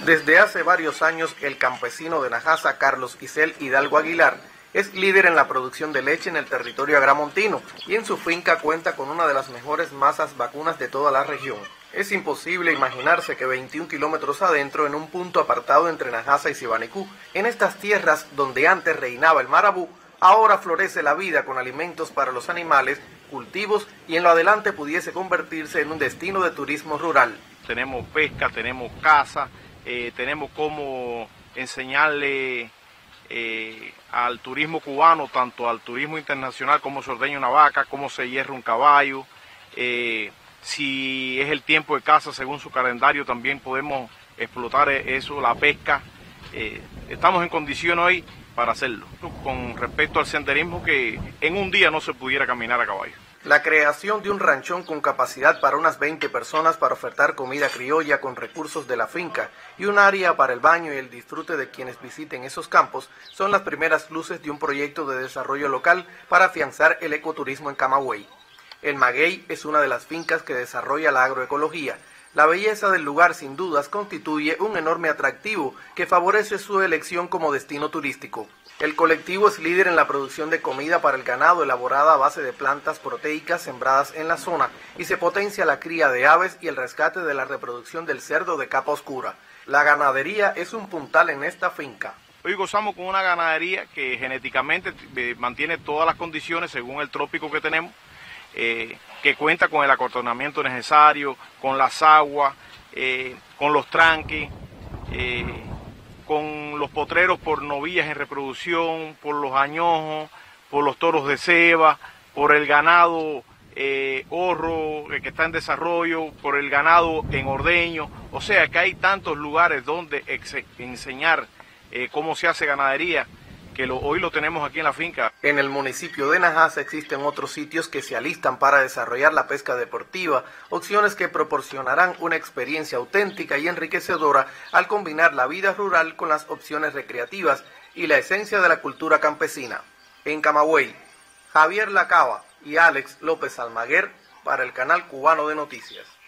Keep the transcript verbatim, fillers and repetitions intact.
Desde hace varios años, el campesino de Najasa, Carlos Isel Hidalgo Aguilar, es líder en la producción de leche en el territorio agramontino y en su finca cuenta con una de las mejores masas vacunas de toda la región. Es imposible imaginarse que veintiún kilómetros adentro, en un punto apartado entre Najasa y Sibanicú, en estas tierras donde antes reinaba el marabú, ahora florece la vida con alimentos para los animales, cultivos y en lo adelante pudiese convertirse en un destino de turismo rural. Tenemos pesca, tenemos caza, eh, tenemos cómo enseñarle eh, al turismo cubano, tanto al turismo internacional, cómo se ordeña una vaca, cómo se hierra un caballo, eh, si es el tiempo de caza según su calendario, también podemos explotar eso, la pesca. Eh, estamos en condición hoy para hacerlo. Con respecto al senderismo, que en un día no se pudiera caminar a caballo. La creación de un ranchón con capacidad para unas veinte personas para ofertar comida criolla con recursos de la finca y un área para el baño y el disfrute de quienes visiten esos campos son las primeras luces de un proyecto de desarrollo local para afianzar el ecoturismo en Camagüey. El Maguey es una de las fincas que desarrolla la agroecología. La belleza del lugar sin dudas constituye un enorme atractivo que favorece su elección como destino turístico. El colectivo es líder en la producción de comida para el ganado elaborada a base de plantas proteicas sembradas en la zona y se potencia la cría de aves y el rescate de la reproducción del cerdo de capa oscura. La ganadería es un puntal en esta finca. Hoy gozamos con una ganadería que genéticamente mantiene todas las condiciones según el trópico que tenemos, eh, que cuenta con el acortonamiento necesario, con las aguas, eh, con los tranques, eh, con los potreros por novillas en reproducción, por los añojos, por los toros de ceba, por el ganado eh, horro eh, que está en desarrollo, por el ganado en ordeño. O sea que hay tantos lugares donde enseñar eh, cómo se hace ganadería, que lo, hoy lo tenemos aquí en la finca. En el municipio de Najasa existen otros sitios que se alistan para desarrollar la pesca deportiva, opciones que proporcionarán una experiencia auténtica y enriquecedora al combinar la vida rural con las opciones recreativas y la esencia de la cultura campesina. En Camagüey, Javier Lacaba y Alex López Almaguer para el Canal Cubano de Noticias.